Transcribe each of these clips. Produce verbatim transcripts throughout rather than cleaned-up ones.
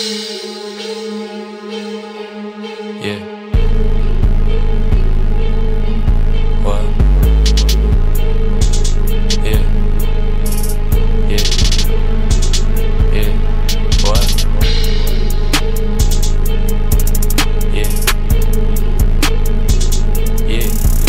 Yeah. What? Yeah. Yeah. Yeah. What? Yeah. Yeah.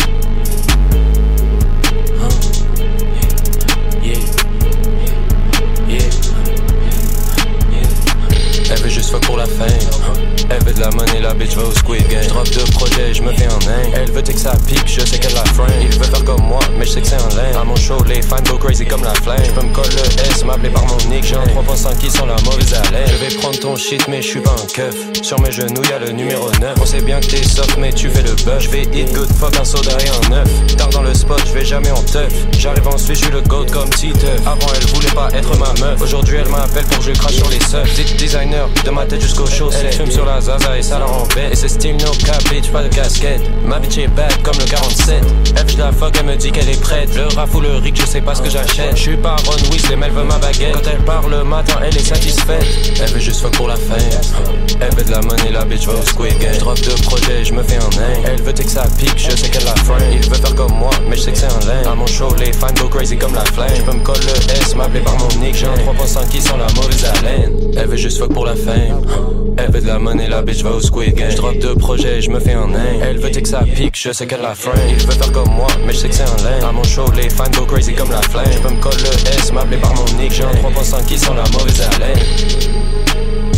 Huh? Yeah. Yeah. Yeah. Elle veut juste fuck pour la fame. Elle veut de la money, la bitch va au Squid Game. J'drop deux projets, j'me fais en nain. Elle veut que ça pique, je sais qu'elle la frame. Il veut faire comme moi, mais je sais que c'est en laine. À mon show, les fans go crazy comme la flame. J'peux me coller le S, m'appeler par mon nick. J'ai un trois pour cent qui sont la mauvaise haleine. Je vais prendre ton shit, mais j'suis pas en keuf. Sur mes genoux, y'a le numéro neuf. On sait bien que t'es soft, mais tu fais le buzz. J'vais eat good fuck, un soda et un œuf. Tard dans le spot, j'vais jamais en teuf. J'arrive ensuite, j'suis le goat comme Titeuf. Avant, elle voulait pas être ma meuf. Aujourd'hui, elle m'appelle pour que je crache sur les seufs. Dit designer, de ma tête jusqu'au chaussettes. Elle fume sur la zaza et ça la rend bête. Et c'est style no cap, bitch, pas de casquette. Ma bitch est bad comme le quarante-sept. Elle je la fuck, elle me dit qu'elle est prête. Le raf ou le rick, je sais pas ce que j'achète. J'suis pas Ron Weasley, mais elle veut ma baguette. Quand elle parle le matin, elle est satisfaite. Elle veut juste fuck pour la fame. Elle veut de la money, la bitch va au Squid Game. J'drop deux projets, j'me fais en nain. Elle veut que ça pique, je sais qu'elle la frame. Il veut faire comme moi, mais je sais que c'est en laine. À mon show, les fans go crazy comme la flame. J'peux me coller le S, m'appeler par mon nick. J'ai un trois pour cent qui sont la mauvaise haleine. Elle veut juste fuck pour la fame. Elle veut de la money, la bitch va au Squid Game. J'drop deux projets, j'me fais en nain. Elle veut que ça pique, je sais qu'elle la frame. Il veut faire comme moi, mais je sais que c'est en laine. À mon show, les fans go crazy comme la flame. J'peux me coller le S, m'appeler par mon nick. J'ai un trois pour cent qui sont la mauvaise haleine.